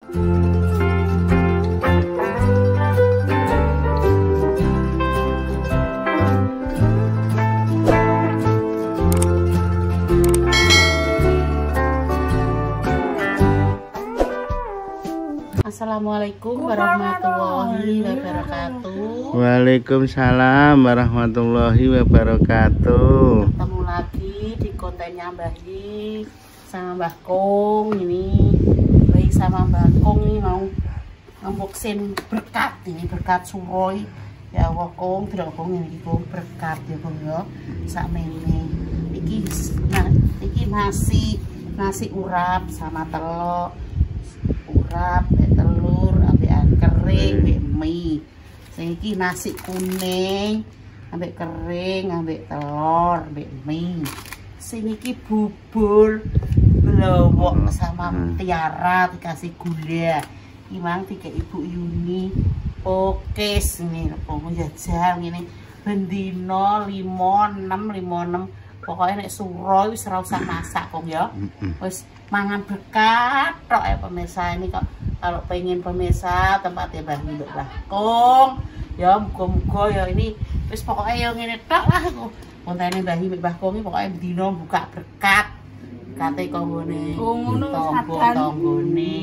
Assalamualaikum warahmatullahi wabarakatuh. Waalaikumsalam warahmatullahi wabarakatuh. Ketemu lagi di kontennya Mbah Yi sama Mbah Kong. Ini Mbah Yi sama Mbah Kong nih mau unboxing berkat. Ini berkat suroi. Ya Allah Kong, tidak Kong ini Kong berkat ya Kong ya. Sakmene. Iki nasi urap sama telur. Urap, telur, ambekan kering, ambek mie. Sing iki nasi kuning, ambek kering, ambek telur, ambek mie. Sing iki bubur blowok sama mutiara dikasih gula. Imang tiga Ibu Yuni. Oke, ini pokoknya jajal ngene. Bendino 56. Pokoknya nek suro wis ora usah masak Kong ya. Wis mangan berkat tok ya pemirsa. Ini kok kalau pengen pemirsa tempatnya Mbah Yi Mbah Kong ya muga-muga ya ini wis pokoknya ya ngene tok lah kontene Mbah Yi Mbah Kong iki pokoknya dino buka berkat kate konggone tanggone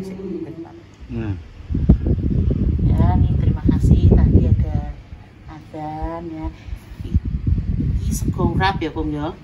ya nih terima kasih tadi ada adzan ya ini sego urap ya Kong ya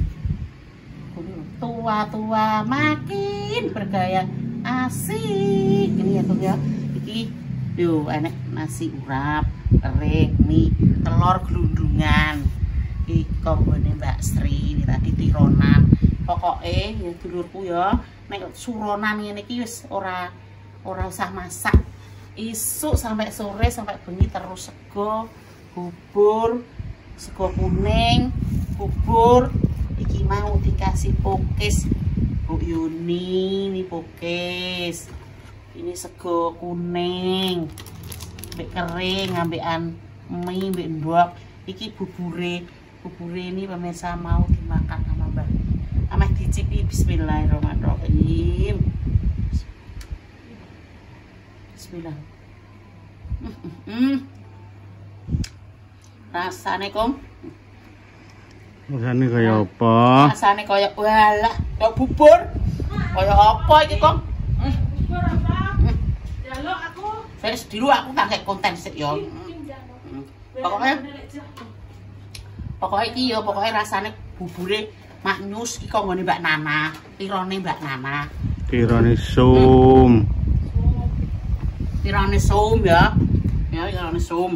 tua-tua makin bergaya asik ini ya Kong ya. Iki yo enek nasi urap, kering, mie, telur gelundungan. Iki konggone Mbak Sri ini tadi tironan. Pokoknya ya dulurku ya nek suronan ngene iki wis ora usah masak. Isuk sampai sore sampai bengi terus sego, bubur, sego kuning, bubur. Iki mau dikasih pokes Bu Yuni, ini pokes. Ini sego kuning, ambek kering, ambekan mie, ambek ndok. Iki bubure ini pemirsa mau dimakan sama Mbak. Ameh dicipi bismillahirrahmanirrahim. Bismillah. Rasane Kong. Rasane kaya apa? Rasane kaya walah, kaya bubur. Kaya apa iki, Kong? Bubur apa? Jaluk aku. Wis dulu aku tak kayak konten sik ya. Pokoknya iki ya, pokoknya rasane bubure maknyus iki kok nggone Mbak Nana, tirone Mbak Nana. Tirone sum. Tirone sum ya. Ya, tirone sum.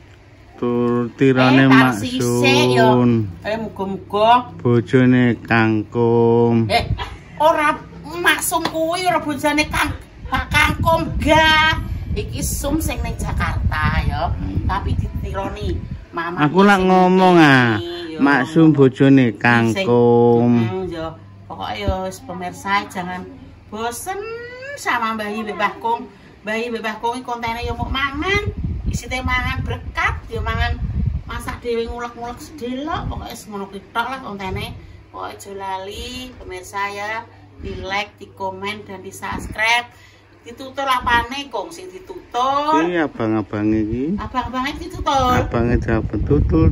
Tirane maksun. Muga-muga bojone kangkung. Ora maksum kuwi ora bojone kangkung ga. Iki sum sing ning Jakarta ya. Tapi ditironi mama. Aku lak ngomong maksum bojone kangkung. Ya, pokoknya ya wis pemirsa jangan bosen sama Mbah Yi Mbah Kong. Mbah Yi Mbah Kong iki kontene ya mau mangan. Isine mangan berkat ya mangan masak dhewe ngulek-ngulek sedelok pokoknya semono kitok lah kontene. Pokoknya aja lali pemirsa ya di like, di komen dan di subscribe. Ditutul apane Kong sing ditutul? Iki abang-abang iki. Abang-abang iki ditutul. Abange jaban tutul.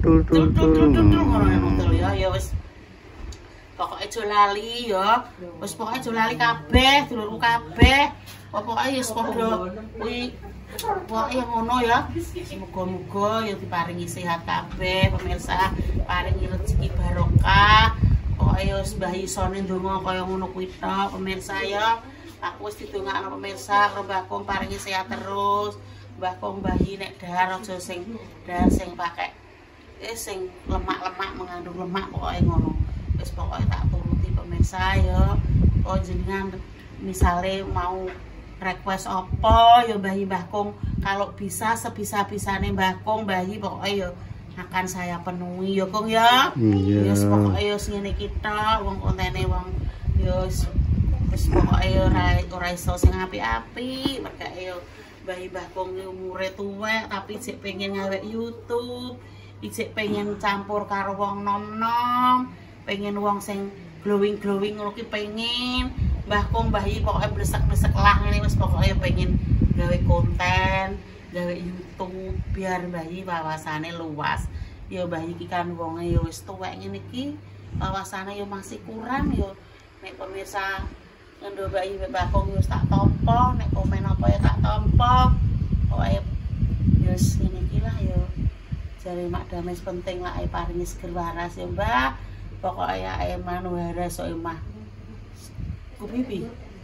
Ngono ya ya wis. Pokoknya aja lali ya. Wis pokoknya aja lali kabeh, dulurku kabeh. Pokoknya ya padha kuwi pokoknya ngono ya. Muga-muga ya diparingi sehat kabeh pemirsa, paringi rezeki barokah. Pokoknya wis Mbah Yi sone ndonga kaya ngono kuwi tok pemirsa ya. Aku wis didongakno pemirsa karo Mbah Kong paringi sehat terus. Mbah Kong Mbah Yi nek dahar aja sing pakai sing lemak-lemak mengandung lemak pokoknya ngono. Wis pokoknya tak turuti pemirsa ya. Oh jenengan misale mau request apa ya Mbah Yi Mbah Kong, kalau bisa sebisa-bisane Mbah Kong Mbah Yi pokoknya ya akan saya penuhi ya Kong ya. Iya. Yes pokoknya ya ngene kita wong kontene wong ya wis pokoknya ora iso sing apik-apik merga ya Mbah Yi Mbah Kong umure tuwek tapi sik pengen ngawek YouTube, sik pengen campur karo wong nom-nom, pengen wong sing glowing ngono ki pengen. Mbah Kong bayi pokoknya blesek-blesek lah ini wis pokoknya pengen gawe konten, gawe YouTube biar bayi wawasannya luas. Ya bayi iki kan wonge ya wis tuwek ngene iki, wawasannya ya masih kurang ya. Nek pemirsa ngendo bayi Mbah Kong wis tak tampa, nek komen apa ya tak tampa. Pokoke ya wis ngene iki lah ya. Jare mak dames penting lah paringi seger waras ya Mbak. Pokoknya manuhara so imah kupipi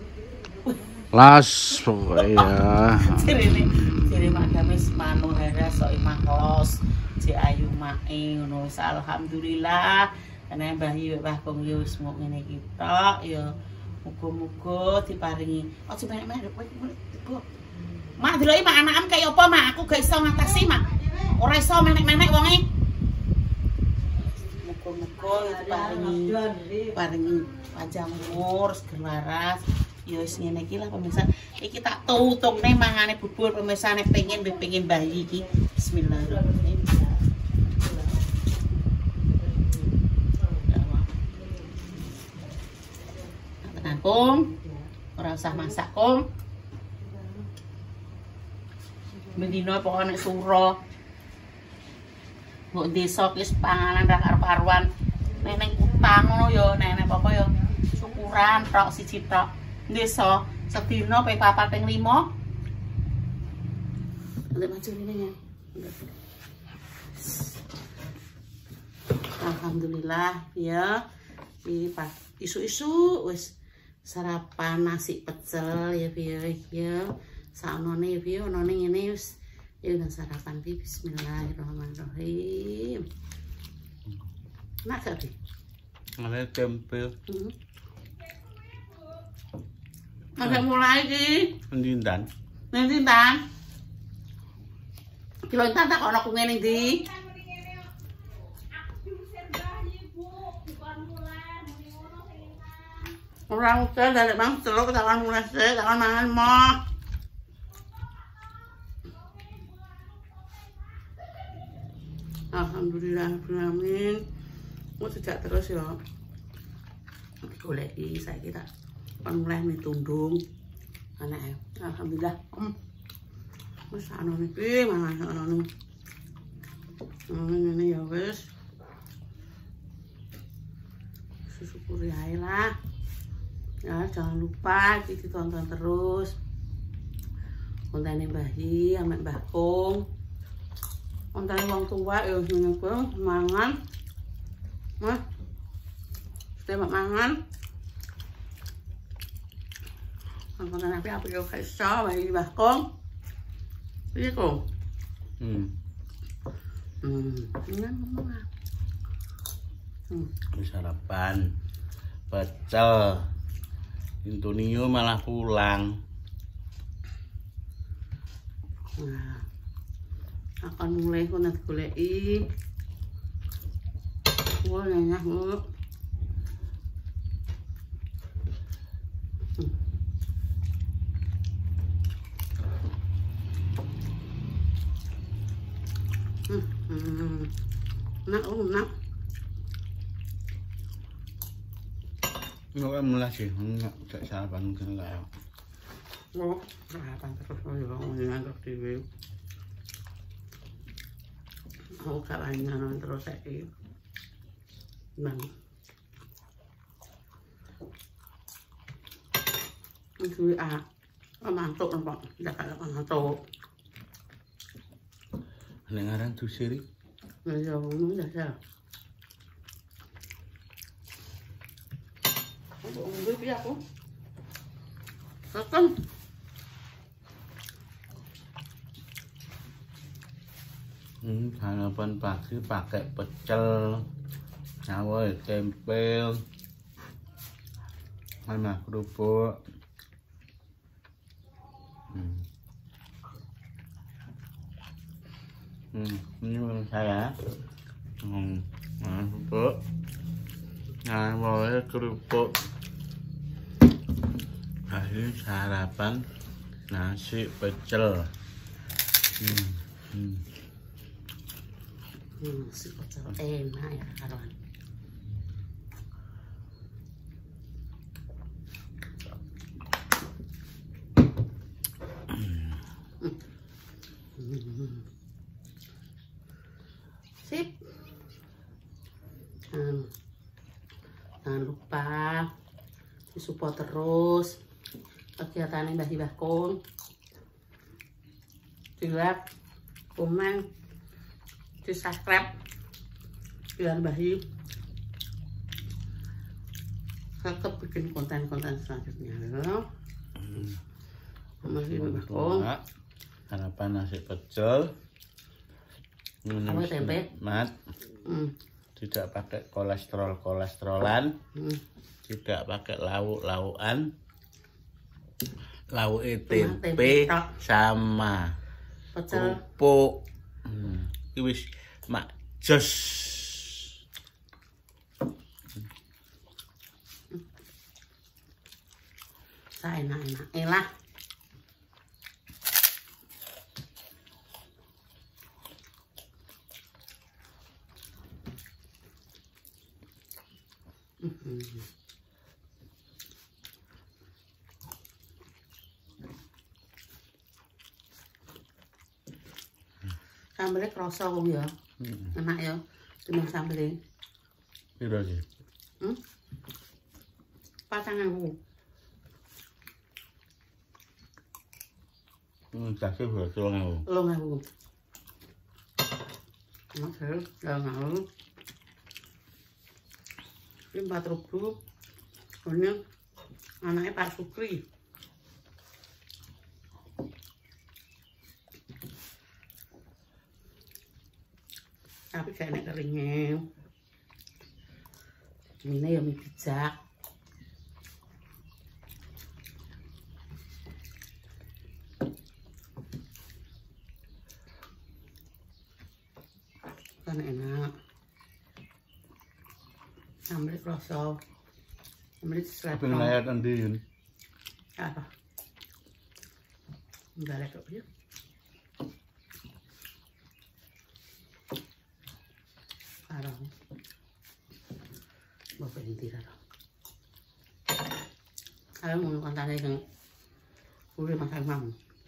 Las pokoknya. Jadi madamis manuhara so imah los si ayu mae ngono wis alhamdulillah karena bayi Mbah Kong yo wis mung ngene kita ya muga-muga diparingi aja banyak-banyak mak deloki mak anak-am kaya apa mak aku gak iso ngatasi mak ora iso menek-menek wonge muga-muga diparingi panjang umur seger waras ya wis ngene iki lah pemirsa iki tak tutungne mangane bubur pemirsa nek pengen bayi iki bismillahirrahmanirrahim tenan Kong ora usah masak Kong mendino pokoknya suro mbok desa wis panganan ra karo-karuan neneng utang ngono ya nenek apa ya syukuran tok siji tok desa sedina pe 4 ping 5 lek maju rene ya alhamdulillah ya isu-isu wis sarapan nasi pecel ya ya saknone ya onone ngene wis ya udah sarapan bismillahirrahmanirrahim. Nak gak Bi? Ada tempe. Ada mulai iki. Ndindan. Ndindan. Kilo intan tak ono ku ngene ndi? Orang usah dari bang telur takkan mulai takkan mangan mah. Alhamdulillahirrahmanirrahim. Mau sejak terus ya. Goleki saiki tak mulai mitundung. Anake. Alhamdulillah. Wis ana niki mangan ana. Ngene ya wis. Syukuri ae lah. Ya jangan lupa ditonton terus. Kontene bayi ambek Mbah Kong. Kontane wong tua ya ngene kuwi mangan. Mas. Setiap mangan. Kontane apa yo kaiso bayi Mbah Kong. Piye Kong? Ini ngomong. Sarapan pecel. Antonio malah pulang. Nah, akan mulai kena goleki. Wah, enak banget. Nak. Nggak mulai sih, nggak sarapan enggak ya. Oh, sarapan terus ya, ngantuk dhewe. Aku gak lanyaran terus saiki. Bang. Kuwi mantuk kok, ndak kaya mantuk. Nek ngaran Dusiri. Ya ngono ya. Ngombe piye aku? Tekan. Sarapan pagi pakai pecel, sawah tempe, sama kerupuk. Ini menurut saya. Kerupuk. Nah, boleh kerupuk. Hari sarapan nasi pecel. Si pecel enak ya karuan. support terus kegiatan Mbah Kong. Di like, komen, di subscribe biar Mbah tetap bikin konten-konten selanjutnya ya. Masih Mbah Kong. Harapan nasi pecel. Apa tempe? Mat. Tidak pakai kolesterolan, tidak pakai lauk-laukan, lauk tempe sama pecel kerupuk. Wis mak jos. Enak-enak lah. Sambelnya kerasa kok ya, enak ya, cuma sambelnya. Piro iki? Pasanganku. Kasih berarti orang. Masih, jangan. Ini 4.000. Ini anaknya Pak Sukri. Tapi gak enak keringnya. Ini ya mie bijak. Kan enak. Sambal kroso. Sambal serat. Tapi layar endi yun? Apa? Enggak ada kok ya. Parang. Bapak ini tidak. Ayo mau kontane yang udah makan mam.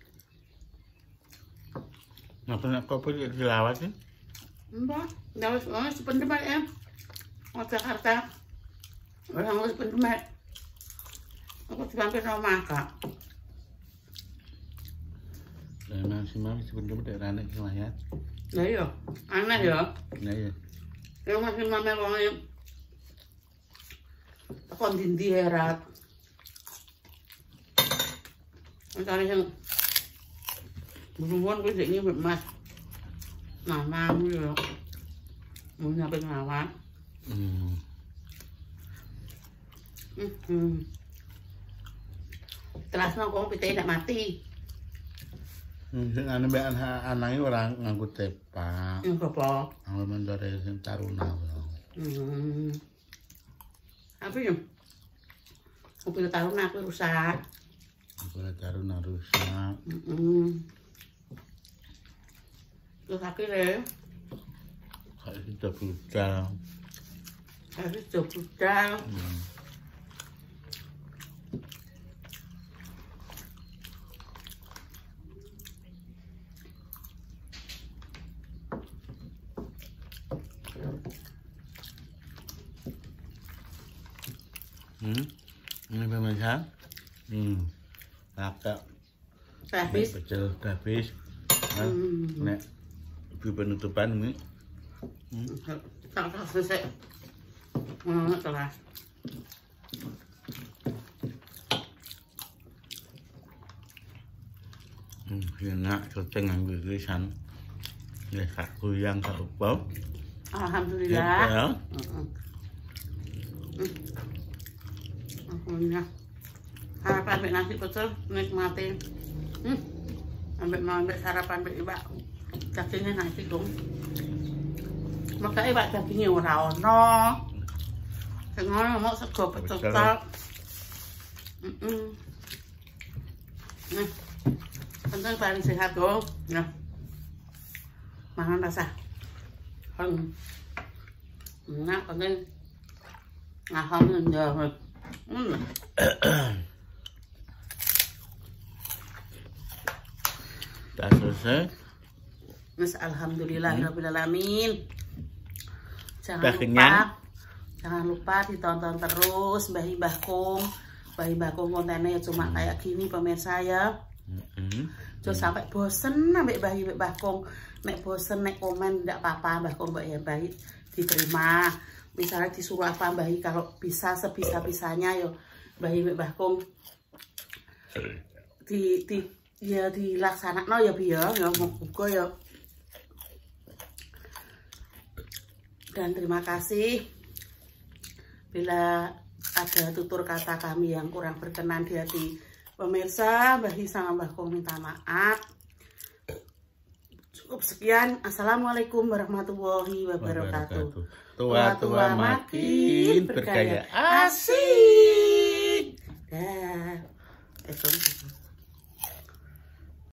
Napa nak kopi dilawat sih? Mbak, jauh sependemat ya. Mau Jakarta. Orang mau sependemat. Aku dimampir sama Kak. Memang si mami sebenarnya daerah anak ya. Lah iya, aneh ya. Nah ya. Yang masih mami orangnya tekon dindi herat. Mencari yang berhubungan gue ini mas. Mamamu ya. Mau nyampe ngawat. Terasno kok pite tidak mati. Sing ane mbek anake ora nganggo tepak. Apa? Anggo mendare sing taruna. Apa ya? Mobil taruna aku rusak. Mobil taruna rusak. Terus akhirnya Kayak sudah budal. harus jauh budal. Ini pemirsa. Kakak. Habis. Pecel habis. Nek ibu penutupan ini. Tak selesai. Telah. Enak keteng nganggo irisan. Ya sak goyang sak upo. Alhamdulillah. Alhamdulillah. Harapan ambek nasi pecel nikmati. Ambek sarapan ambek Iwak. Dagingnya nasi dong. Maka Iwak dagingnya ora ono. Sing ngono mau sego pecel. Nah. Penting paling sehat dong. Nah. Mangan rasa. Nah, penting alhamdulillah. Dah selesai. Mas alhamdulillahirobbilalamin. Dah kenyang. Jangan lupa ditonton terus Mbah Kong Bayi Bakung kontennya cuma kayak gini pemirsa ya. Jangan sampai bosen ambek Bayi Bakung. Nek bosen nek komen ndak apa-apa Bakung Mbak ya bayi diterima. Misalnya disuruh apa Bayi kalau bisa sebisa-bisanya yo Bayi Bakung ya dilaksanakan ya Bi ya moga ya. Dan terima kasih bila ada tutur kata kami yang kurang berkenan di hati pemirsa. Bayi sama Bakung minta maaf. Cukup sekian. Assalamualaikum warahmatullahi wabarakatuh. Tua-tua makin bergaya. Asik. Dah.